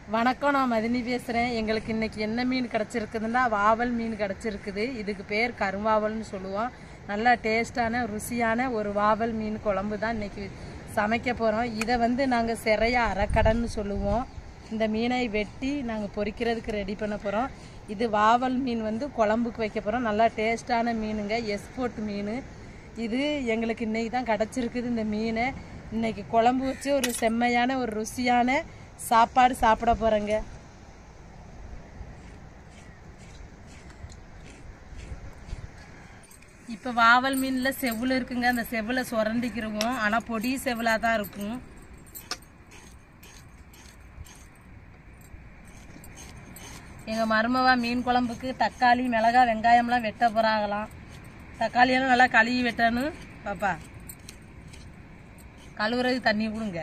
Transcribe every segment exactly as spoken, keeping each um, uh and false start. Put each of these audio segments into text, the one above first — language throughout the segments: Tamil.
வணக்கம், நான் மதினி பேசுகிறேன். எங்களுக்கு இன்றைக்கி என்ன மீன் கிடச்சிருக்குதுன்னா வாவல் மீன் கிடச்சிருக்குது. இதுக்கு பேர் கருவாவல்னு சொல்லுவோம். நல்லா டேஸ்டான ருசியான ஒரு வாவல் மீன் குழம்பு தான் இன்றைக்கி சமைக்க போகிறோம். இதை வந்து நாங்கள் சிறையா அரைக்கடன்னு சொல்லுவோம். இந்த மீனை வெட்டி நாங்கள் பொரிக்கிறதுக்கு ரெடி பண்ண போகிறோம். இது வாவல் மீன் வந்து குழம்புக்கு வைக்க போகிறோம். நல்லா டேஸ்டான மீனுங்க, எக்ஸ்போர்ட் மீன். இது எங்களுக்கு இன்றைக்கி தான் கிடச்சிருக்குது. இந்த மீனை இன்றைக்கி குழம்பு வச்சு ஒரு செம்மையான ஒரு ருசியான சாப்பாடு சாப்பிட போகிறேங்க. இப்போ வாவல் மீனில் செவ்வில் இருக்குங்க. அந்த செவ்வில் சுரண்டிக்கிருவோம். ஆனால் பொடி செவ்விலாக தான் இருக்கும். எங்கள் மருமவா மீன் குழம்புக்கு தக்காளி, மிளகாய், வெங்காயம்லாம் வெட்ட போகிறாங்களாம். தக்காளியெல்லாம் நல்லா கழுவி வெட்டணும். பாப்பா கழுவுறது தண்ணி கொடுங்க.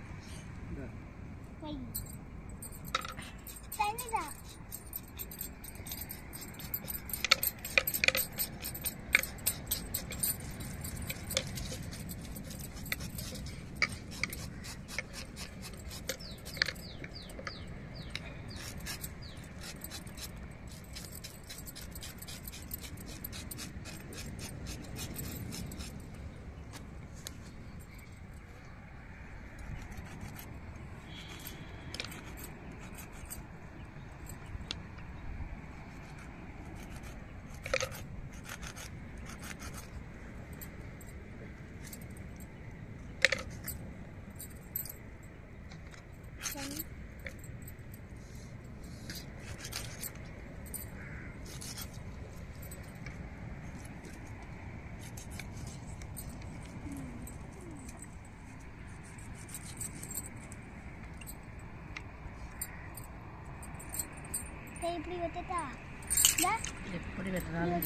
எப்படி வெட்டட்டா? எப்படி வெட்டினாலும்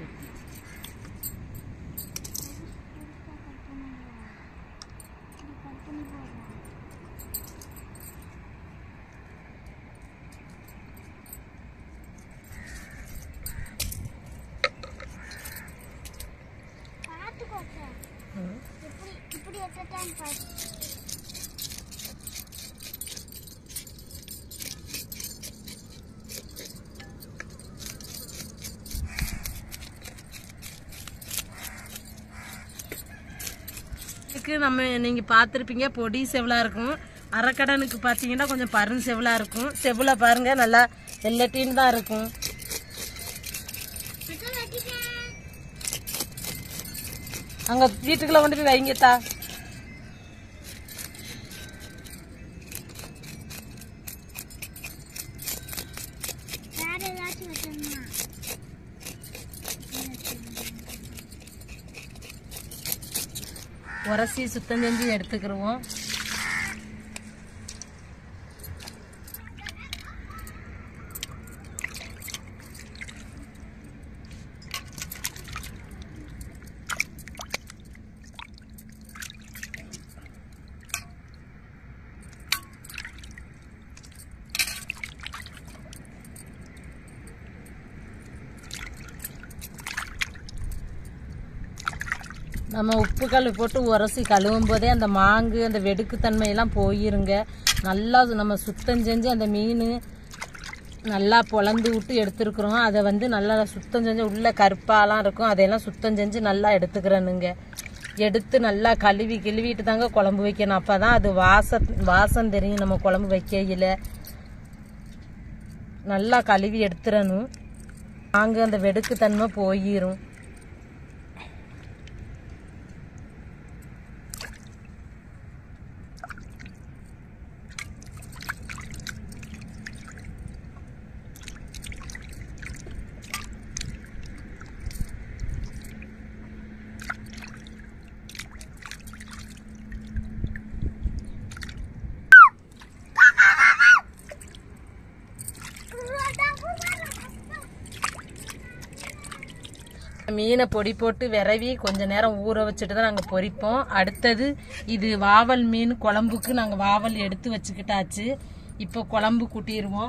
இப்படி வெட்டட்டான்னு பாரு. நம்ம நீங்கள் பார்த்துருப்பீங்க, பொடி செவலாக இருக்கும். அரைக்கடனுக்கு பார்த்தீங்கன்னா கொஞ்சம் பருண் செவலாக இருக்கும். செவலை பாருங்கள், நல்லா வெள்ளட்டின்னு தான் இருக்கும். அங்கே வீட்டுக்குள்ளே கொண்டு போய் வைங்கத்தா. உரசி சுத்தம் செஞ்சு எடுத்துக்கிடுவோம். நம்ம உப்பு கல் போட்டு உரசி கழுவும் போதே அந்த மாங்கு, அந்த வெடுக்குத்தன்மையெல்லாம் போயிருங்க. நல்லா நம்ம சுத்தம் செஞ்சு அந்த மீன் நல்லா பொழந்து விட்டு எடுத்துருக்குறோம். அதை வந்து நல்லா சுத்தம் செஞ்சு உள்ள கருப்பாலாம் இருக்கும், அதையெல்லாம் சுத்தம் செஞ்சு நல்லா எடுத்துக்கிறேனுங்க. எடுத்து நல்லா கழுவி கிழுவிட்டு தாங்க குழம்பு வைக்கணும். அப்போ தான் அது வாசம் வாசம் தெரியும் நம்ம குழம்பு வைக்கையில். நல்லா கழுவி எடுத்துடணும். மாங்கு அந்த வெடுக்குத்தன்மை போயிடும். மீனை பொடி போட்டு விரவி கொஞ்ச நேரம் ஊற வச்சுட்டு தான் நாங்கள் பொரிப்போம். அடுத்தது இது வாவல் மீன் குழம்புக்கு நாங்கள் வாவல் எடுத்து வச்சுக்கிட்டாச்சு. இப்போ குழம்பு கூட்டிடுவோம்.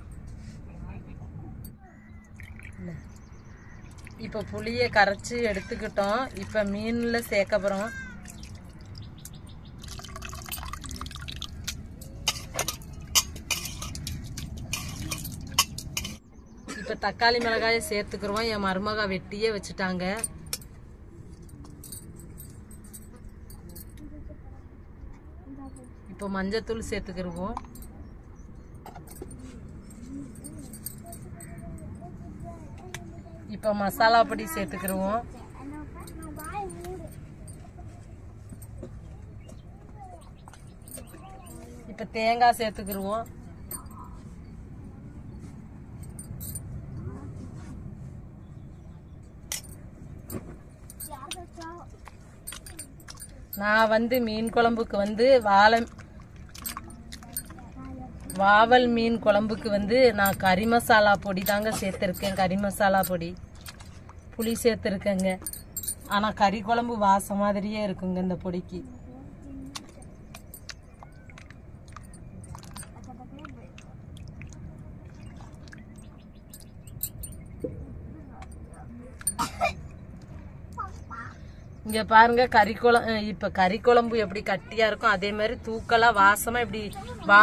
இப்போ புளியை கரைச்சி எடுத்துக்கிட்டோம். இப்போ மீனில் சேர்க்க போகிறோம். இப்போ தக்காளி மிளகாயை சேர்த்துக்கிறோம். என் மருமகா வெட்டியே வச்சுட்டாங்க. இப்போ மஞ்சத்தூள் சேர்த்துக்கிருவோம். இப்போ மசாலா பொடி சேர்த்துக்கிருவோம். இப்போ தேங்காய் சேர்த்துக்கிருவோம். நான் வந்து மீன் குழம்புக்கு வந்து வாழை வாவல் மீன் குழம்புக்கு வந்து நான் கறி மசாலா பொடி தாங்க சேர்த்துருக்கேன். கறி மசாலா பொடி புளி சேர்த்துருக்கேங்க. ஆனால் கறி குழம்பு வாசம் மாதிரியே இருக்குங்க இந்த பொடிக்கு. இங்க பாருங்க கறி குழம்பு. இப்ப கறி குழம்பு எப்படி கட்டியா இருக்கும் அதே மாதிரி தூக்கலா வாசமா இப்படி வா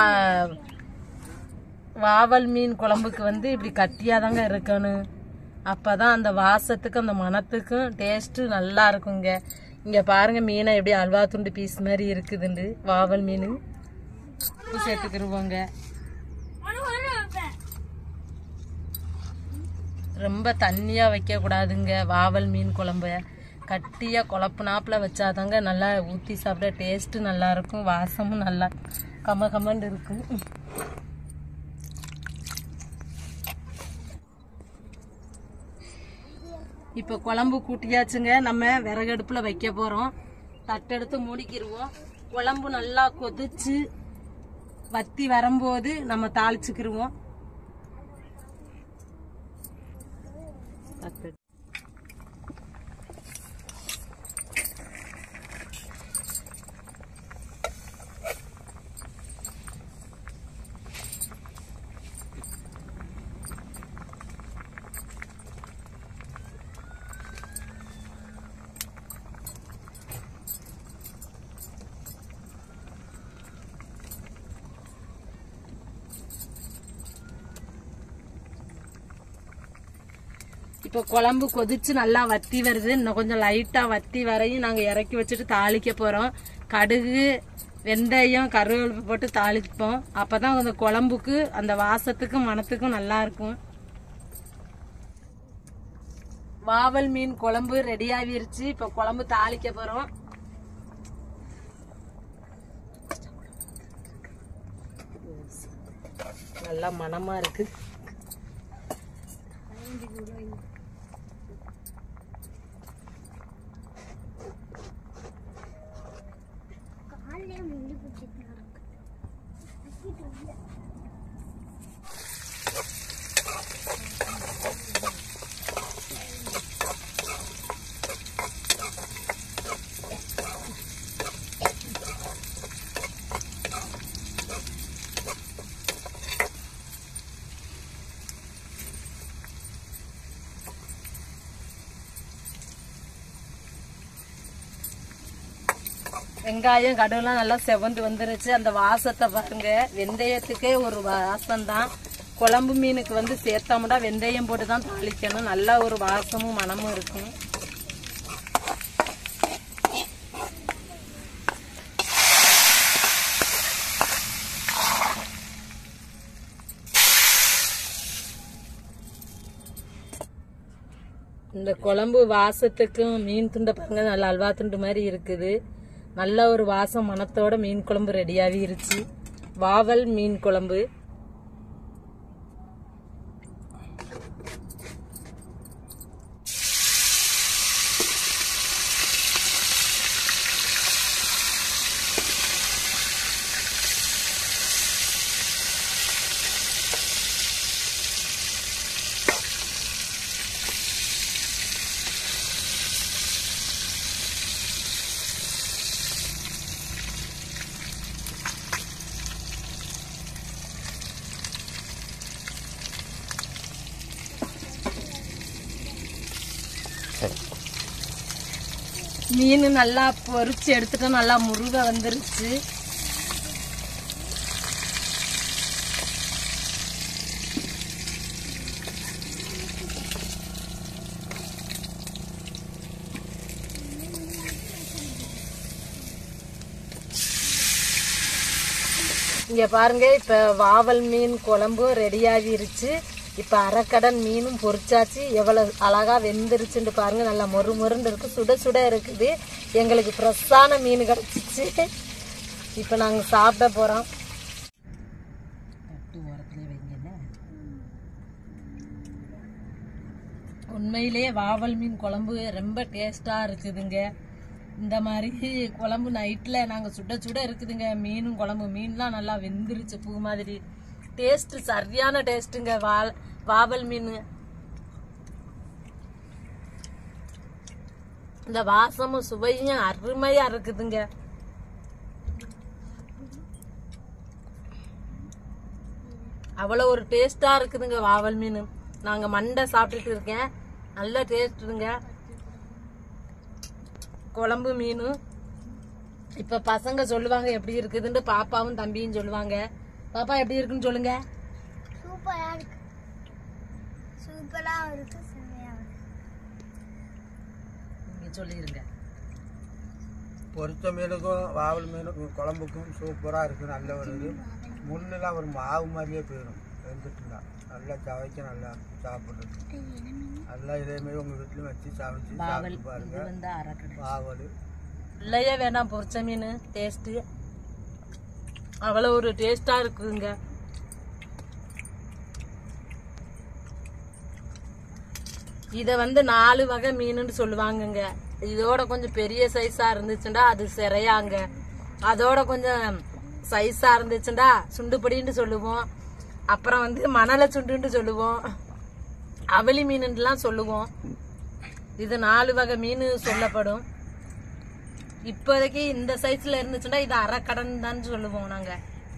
வாவல் மீன் குழம்புக்கு வந்து இப்படி கட்டியா தாங்க இருக்கணும். அப்பதான் அந்த வாசத்துக்கு அந்த மணத்துக்கும் டேஸ்ட் நல்லா இருக்குங்க. இங்க பாருங்க மீனை எப்படி அல்வா துண்டு பீஸ் மாதிரி இருக்குதுண்டு வாவல் மீன். உப்பு சேர்த்துக்கிருவோங்க. ரொம்ப தண்ணியா வைக்க கூடாதுங்க. வாவல் மீன் குழம்பு கட்டியா குழப்பு நாப்பில் வச்சாதாங்க நல்லா ஊற்றி சாப்பிட டேஸ்ட்டு நல்லா இருக்கும். வாசமும் நல்லா கம கமன்னு இருக்கும். இப்போ குழம்பு கூட்டியாச்சுங்க. நம்ம விறகடுப்பில் வைக்க போகிறோம். தட்டெடுத்து மூடிக்கிடுவோம். குழம்பு நல்லா கொதிச்சு வத்தி வரும்போது நம்ம தாளிச்சுக்கிடுவோம். தட்டு இப்போ குழம்பு கொதிச்சு நல்லா வத்தி வருது. இன்னும் கொஞ்சம் லைட்டா வத்தி வரையும் நாங்க இறக்கி வச்சுட்டு தாளிக்க போறோம். கடுகு வெந்தயம் கருவேப்பிலை போட்டு தாளிப்போம். அப்பதான் அந்த குழம்புக்கு அந்த வாசத்துக்கும் மணத்துக்கும் நல்லா இருக்கும். வாவல் மீன் குழம்பு ரெடி ஆகிருச்சு. இப்ப குழம்பு தாளிக்க போறோம். நல்லா மணமா இருக்கு. வெங்காயம் கடுகுலாம் நல்லா செவந்து வந்துருச்சு. அந்த வாசத்தை பாருங்க. வெந்தயத்துக்கே ஒரு வாசம் தான். குழம்பு மீனுக்கு வந்து சேர்த்தாமடா வெந்தயம் போட்டு தான் தாளிக்கணும். நல்ல ஒரு வாசமும் மணமும் இருக்கும். இந்த குழம்பு வாசத்துக்கும் மீன் துண்டை பாருங்க நல்ல அல்வா துண்டு மாதிரி இருக்குது. நல்ல ஒரு வாசம் மணத்தோட மீன் குழம்பு ரெடியாகிருச்சு. வாவல் மீன் குழம்பு. மீன் நல்லா பொரிச்சு எடுத்துட்டு நல்லா முருக வந்துருச்சு. இங்க பாருங்க, இப்ப வாவல் மீன் குழம்பு ரெடி ஆகிருச்சு. இப்ப அரைக்கடன் மீனும் பொரிச்சாச்சு. எவ்வளவு அழகா வெந்துருச்சுன்னு பாருங்க. நல்லா மொறு மொறுன்னு இருக்கு, சுட சுட இருக்குது. எங்களுக்கு ஃப்ரெஷ்ஷான மீன் கிடைச்சிச்சு. இப்ப நாங்க சாப்பிட போறோம். உண்மையிலேயே வாவல் மீன் குழம்பு ரொம்ப டேஸ்டா இருக்குதுங்க. இந்த மாதிரி குழம்பு நைட்ல நாங்க சுட சுட இருக்குதுங்க. மீனும் குழம்பு, மீன்லாம் நல்லா வெந்துருச்சு, பூ மாதிரி. டேஸ்ட் சரியான டேஸ்ட்டுங்க வாவல் மீன். இந்த வாசமும் சுவையும் அருமையா இருக்குதுங்க. அவ்வளவு ஒரு டேஸ்டா இருக்குதுங்க வாவல் மீன். நாங்க மண்டை சாப்பிட்டுட்டு இருக்கேன், நல்ல டேஸ்ட்டுங்க குழம்பு மீன். இப்ப பசங்க சொல்லுவாங்க எப்படி இருக்குதுன்னு. பாப்பாவும் தம்பியும் சொல்லுவாங்க. பாப்பா எப்படி இருக்குன்னு சொல்லுங்க. சூப்பரா இருக்கு, சூப்பரா இருக்கு, செமையா இருக்கு. நீங்க சொல்லிருங்க. பொரிச்ச மீனுக்கும் வாவல் மீனுக்கும் குழம்புக்கும் சூப்பரா இருக்கு. நல்ல ஒரு இது முன்னெல்லாம் ஒரு மாவு மாதிரியே போயிடும் வெந்துட்டுனா. நல்லா சவைக்க நல்லா சாப்பிடுறது. நல்லா இதே மாதிரி உங்க வீட்லயும் வச்சு சமைச்சு சாப்பிட்டு பாருங்க. வாவல் இல்லையே வேணாம், பொரிச்ச மீன் டேஸ்ட் அவ்வளவு ஒரு டேஸ்டா இருக்குங்க. இத வந்து நாலு வகை மீனுன்னு சொல்லுவாங்கங்க. இதோட கொஞ்சம் பெரிய சைஸா இருந்துச்சுண்டா அது சிறையாங்க. அதோட கொஞ்சம் சைஸா இருந்துச்சுண்டா சுண்டுபடின்னு சொல்லுவோம். அப்புறம் வந்து மணலை சுண்டுன்னு சொல்லுவோம், அவலி மீனுலாம் சொல்லுவோம். இது நாலு வகை மீன் சொல்லப்படும். இப்போதைக்கு இந்த சைஸ்ல இருந்துச்சுன்னா இது அரைக்கடன் தான் சொல்லுவோம் நாங்க.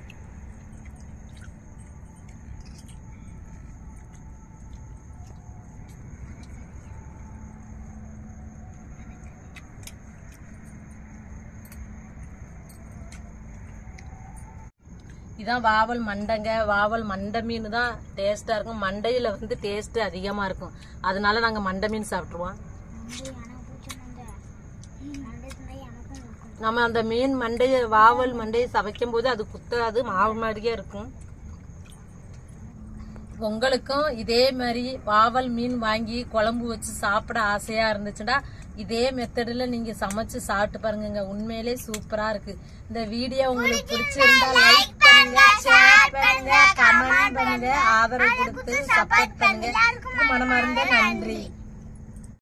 இதான் வாவல் மண்டைங்க. வாவல் மண்டை மீன் தான் டேஸ்டா இருக்கும். மண்டையில வந்து டேஸ்ட் அதிகமா இருக்கும், அதனால நாங்க மண்டை மீன் சாப்பிட்டுருவோம். நம்ம அந்த மீன் மண்டைய வாவல் மண்டையை சவைக்கும் போது அது குத்தாது, மாவு மாதிரியே இருக்கும். உங்களுக்கும் இதே மாதிரி வாவல் மீன் வாங்கி குழம்பு வச்சு சாப்பிட ஆசையா இருந்துச்சுன்னா இதே மெத்தடில் நீங்க சமைச்சு சாப்பிட்டு பாருங்க. உண்மையிலே சூப்பரா இருக்கு. இந்த வீடியோ உங்களுக்கு பிடிச்சிருந்தா லைக் பண்ணுங்க, ஷேர் பண்ணுங்க, கமெண்ட் பண்ணுங்க, ஆதரவு கொடுத்து சப்போர்ட் பண்ணுங்க. மனமார்ந்த நன்றி.